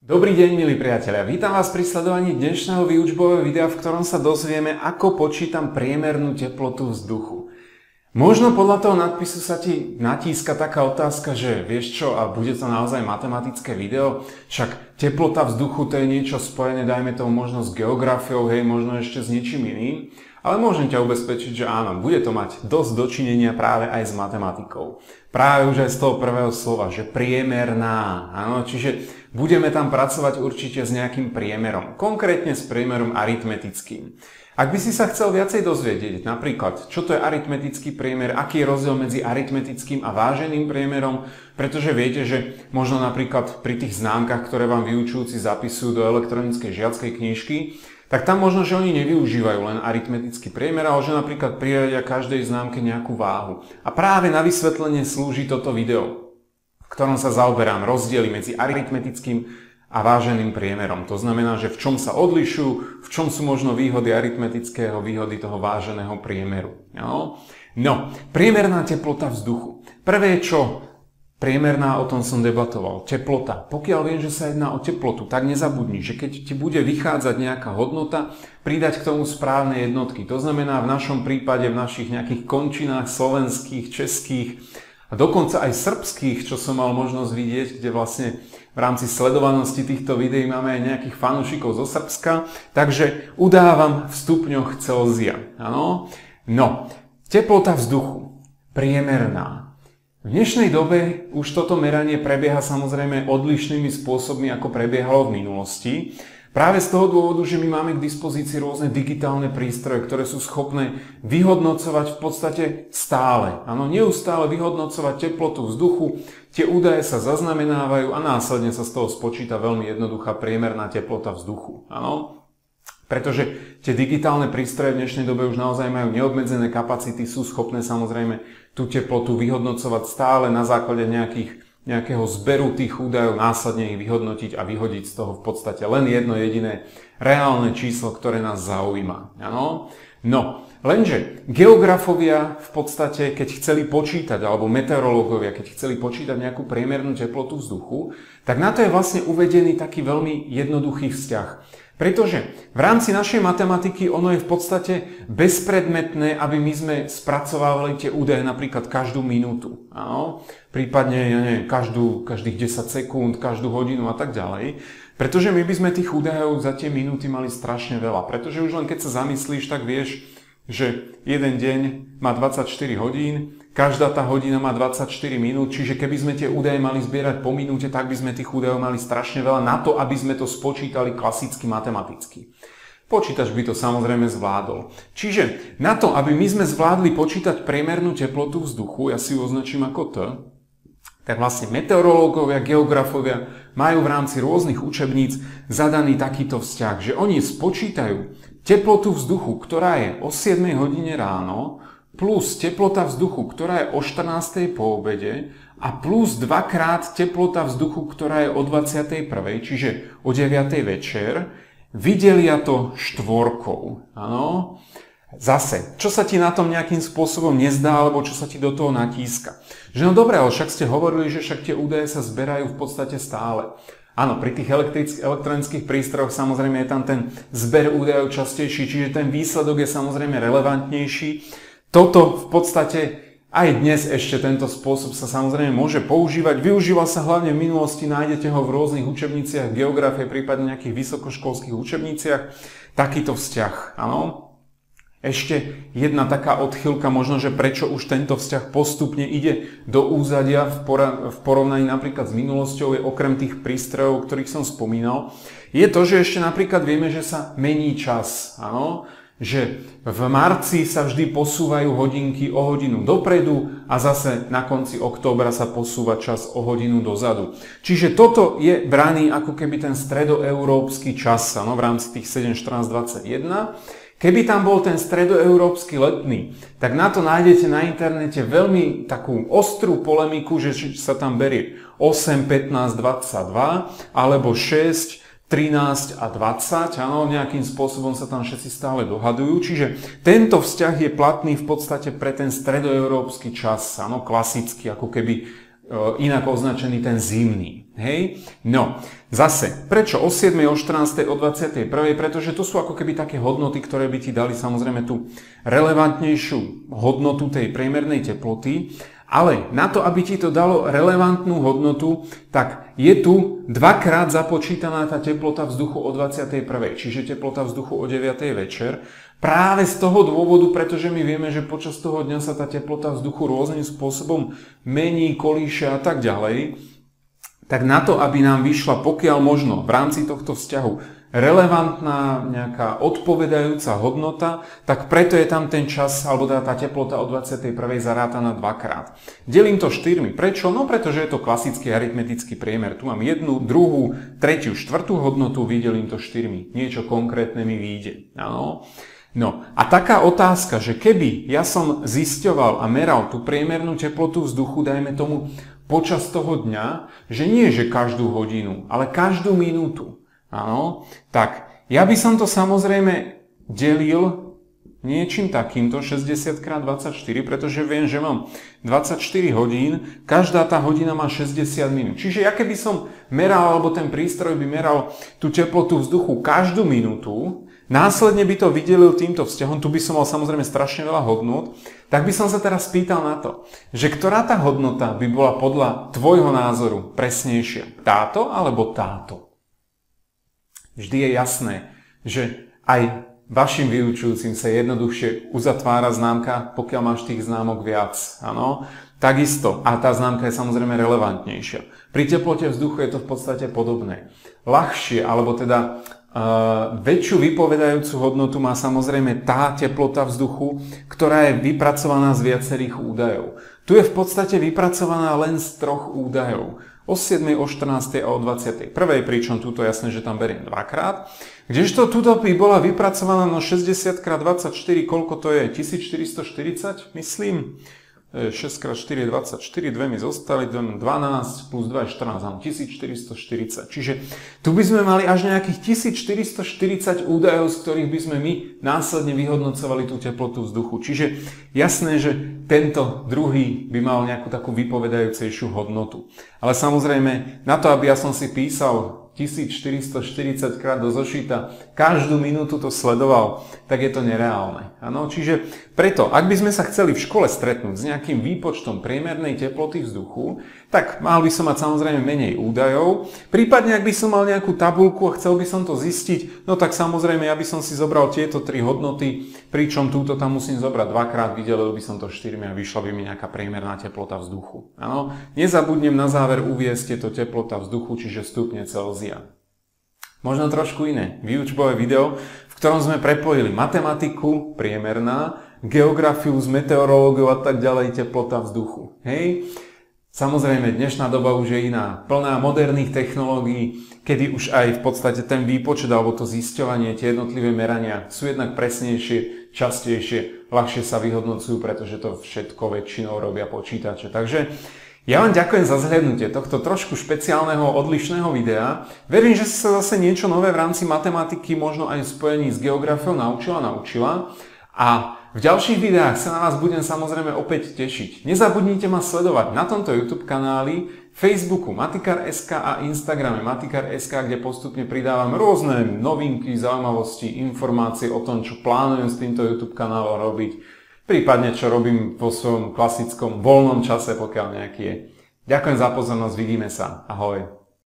Dobrý deň, milí priatelia. Vítam vás pri sledovaní dnešného výučbového videa, v ktorom sa dozvieme, ako počítam priemernú teplotu vzduchu. Možno podľa toho nadpisu sa ti natíska taká otázka, že vieš čo, a bude to naozaj matematické video, však teplota vzduchu to je niečo spojené, dajme tomu možno s geografiou, hej, možno ešte s niečím iným. Ale môžem ťa ubezpečiť, že áno, bude to mať dosť dočinenia práve aj s matematikou. Práve už aj z toho prvého slova, že priemerná. Áno, čiže budeme tam pracovať určite s nejakým priemerom. Konkrétne s priemerom aritmetickým. Ak by si sa chcel viacej dozvedieť, napríklad, čo to je aritmetický priemer, aký je rozdiel medzi aritmetickým a váženým priemerom, pretože viete, že možno napríklad pri tých známkach, ktoré vám vyučujúci zapisujú do elektronickej žiackej knižky, tak tam možno, že oni nevyužívajú len aritmetický priemer, ale že napríklad priradia každej známke nejakú váhu. A práve na vysvetlenie slúži toto video, v ktorom sa zaoberám rozdiely medzi aritmetickým a váženým priemerom. To znamená, že v čom sa odlišujú, v čom sú možno výhody aritmetického, výhody toho váženého priemeru. No, priemerná teplota vzduchu. Prvé čo? Priemerná, o tom som debatoval. Teplota. Pokiaľ viem, že sa jedná o teplotu, tak nezabudni, že keď ti bude vychádzať nejaká hodnota, pridať k tomu správne jednotky. To znamená v našom prípade, v našich nejakých končinách slovenských, českých a dokonca aj srbských, čo som mal možnosť vidieť, kde vlastne v rámci sledovanosti týchto videí máme aj nejakých fanúšikov zo Srbska, takže udávam v stupňoch Celzia. Áno? No, teplota vzduchu. Priemerná. V dnešnej dobe už toto meranie prebieha samozrejme odlišnými spôsobmi, ako prebiehalo v minulosti. Práve z toho dôvodu, že my máme k dispozícii rôzne digitálne prístroje, ktoré sú schopné vyhodnocovať v podstate stále. Áno, neustále vyhodnocovať teplotu vzduchu, tie údaje sa zaznamenávajú a následne sa z toho spočíta veľmi jednoduchá priemerná teplota vzduchu. Áno? Pretože tie digitálne prístroje v dnešnej dobe už naozaj majú neobmedzené kapacity, sú schopné samozrejme tú teplotu vyhodnocovať stále na základe nejakého zberu tých údajov, následne ich vyhodnotiť a vyhodiť z toho v podstate len jedno jediné reálne číslo, ktoré nás zaujíma. Áno? No, lenže geografovia v podstate, keď chceli počítať, alebo meteorológovia, keď chceli počítať nejakú priemernú teplotu vzduchu, tak na to je vlastne uvedený taký veľmi jednoduchý vzťah. Pretože v rámci našej matematiky ono je v podstate bezpredmetné, aby my sme spracovávali tie údaje napríklad každú minútu. Áno? Prípadne každých 10 sekúnd, každú hodinu a tak ďalej. Pretože my by sme tých údajov za tie minúty mali strašne veľa. Pretože už len keď sa zamyslíš, tak vieš, že jeden deň má 24 hodín, každá tá hodina má 24 minút, čiže keby sme tie údaje mali zbierať po minúte, tak by sme tých údajov mali strašne veľa na to, aby sme to spočítali klasicky matematicky. Počítač by to samozrejme zvládol. Čiže na to, aby my sme zvládli počítať priemernú teplotu vzduchu, ja si ju označím ako T, tak vlastne meteorológovia, geografovia majú v rámci rôznych učebníc zadaný takýto vzťah, že oni spočítajú teplotu vzduchu, ktorá je o 7 hodine ráno, plus teplota vzduchu, ktorá je o 14. po obede a plus dvakrát teplota vzduchu, ktorá je o 21. čiže o 9. večer, vydelia to štvorkou. Áno? Zase, čo sa ti na tom nejakým spôsobom nezdá, alebo čo sa ti do toho natíska? Že no dobré, ale však ste hovorili, že však tie údaje sa zberajú v podstate stále. Áno, pri tých elektronických prístrojoch samozrejme je tam ten zber údajov častejší, čiže ten výsledok je samozrejme relevantnejší. Toto v podstate aj dnes ešte tento spôsob sa samozrejme môže používať. Využíval sa hlavne v minulosti, nájdete ho v rôznych učebniciach geografie, prípadne nejakých vysokoškolských učebniciach. Takýto vzťah, áno. Ešte jedna taká odchýlka, možno, že prečo už tento vzťah postupne ide do úzadia v porovnaní napríklad s minulosťou, je okrem tých prístrojov, o ktorých som spomínal, je to, že ešte napríklad vieme, že sa mení čas, áno? Že v marci sa vždy posúvajú hodinky o hodinu dopredu a zase na konci októbra sa posúva čas o hodinu dozadu. Čiže toto je braný ako keby ten stredoeurópsky čas, áno? V rámci tých 7, 14, 21. Keby tam bol ten stredoeurópsky letný, tak na to nájdete na internete veľmi takú ostrú polemiku, že sa tam berie 8, 15, 22 alebo 6, 13 a 20, áno, nejakým spôsobom sa tam všetci stále dohadujú, čiže tento vzťah je platný v podstate pre ten stredoeurópsky čas, áno, klasicky, ako keby inak označený ten zimný. Hej? No, zase, prečo o 7, o 14, o 21? Pretože to sú ako keby také hodnoty, ktoré by ti dali samozrejme tú relevantnejšiu hodnotu tej priemernej teploty, ale na to, aby ti to dalo relevantnú hodnotu, tak je tu dvakrát započítaná tá teplota vzduchu o 21. Čiže teplota vzduchu o 9. večer. Práve z toho dôvodu, pretože my vieme, že počas toho dňa sa tá teplota vzduchu rôznym spôsobom mení, kolíše a tak ďalej, tak na to, aby nám vyšla pokiaľ možno v rámci tohto vzťahu relevantná nejaká odpovedajúca hodnota, tak preto je tam ten čas, alebo tá teplota o 21. zarátaná dvakrát. Delím to 4. Prečo? No pretože je to klasický aritmetický priemer. Tu mám 1, 2, 3, 4 hodnotu, vydelím to 4. Niečo konkrétne mi vyjde. Áno. No a taká otázka, že keby ja som zisťoval a meral tú priemernú teplotu vzduchu, dajme tomu počas toho dňa, že nie že každú hodinu, ale každú minútu, áno, tak ja by som to samozrejme delil niečím takýmto 60x24, pretože viem, že mám 24 hodín, každá tá hodina má 60 minút. Čiže ja keby som meral, alebo ten prístroj by meral tú teplotu vzduchu každú minútu, následne by to vydelil týmto vzťahom, tu by som mal samozrejme strašne veľa hodnot, tak by som sa teraz pýtal na to, že ktorá tá hodnota by bola podľa tvojho názoru presnejšia? Táto alebo táto? Vždy je jasné, že aj vašim vyučujúcim sa jednoduchšie uzatvára známka, pokiaľ máš tých známok viac. Áno? Takisto, a tá známka je samozrejme relevantnejšia. Pri teplote vzduchu je to v podstate podobné. Ľahšie, alebo teda väčšiu vypovedajúcu hodnotu má samozrejme tá teplota vzduchu, ktorá je vypracovaná z viacerých údajov. Tu je v podstate vypracovaná len z 3 údajov. O 7, o 14 a o 21. Pričom túto jasné, že tam beriem dvakrát. Kdežto túto by bola vypracovaná na 60x24, koľko to je? 1440, myslím. 6x4 je 24, 2 mi zostali, 12 plus 2 je 14, 1440. Čiže tu by sme mali až nejakých 1440 údajov, z ktorých by sme my následne vyhodnocovali tú teplotu vzduchu. Čiže jasné, že tento druhý by mal nejakú takú vypovedajúcejšiu hodnotu. Ale samozrejme, na to, aby ja som si písal 1440 krát do zošita, každú minútu to sledoval, tak je to nereálne. Ano? Čiže preto, ak by sme sa chceli v škole stretnúť s nejakým výpočtom priemernej teploty vzduchu, tak mal by som mať samozrejme menej údajov. Prípadne, ak by som mal nejakú tabuľku a chcel by som to zistiť, no tak samozrejme ja by som si zobral tieto 3 hodnoty, pričom túto tam musím zobrať dvakrát, vydelil by som to 4 a vyšla by mi nejaká priemerná teplota vzduchu. Ano? Nezabudnem na záver uviesť tieto teplota vzduchu, čiže stupne Celzia. Možno trošku iné výučbové video, v ktorom sme prepojili matematiku, priemerná, geografiu s meteorológiou a tak ďalej, teplota vzduchu. Hej? Samozrejme, dnešná doba už je iná, plná moderných technológií, kedy už aj v podstate ten výpočet alebo to zisťovanie, tie jednotlivé merania sú jednak presnejšie, častejšie, ľahšie sa vyhodnocujú, pretože to všetko väčšinou robia počítače. Takže ja vám ďakujem za zhľadnutie tohto trošku špeciálneho, odlišného videa. Verím, že si sa zase niečo nové v rámci matematiky, možno aj v spojení s geografiou naučila. A v ďalších videách sa na vás budem samozrejme opäť tešiť. Nezabudnite ma sledovať na tomto YouTube kanáli, Facebooku Matikar.sk a Instagrame Matikar.sk, kde postupne pridávam rôzne novinky, zaujímavosti, informácie o tom, čo plánujem s týmto YouTube kanálom robiť, prípadne čo robím vo svojom klasickom voľnom čase, pokiaľ nejaký je. Ďakujem za pozornosť, vidíme sa. Ahoj.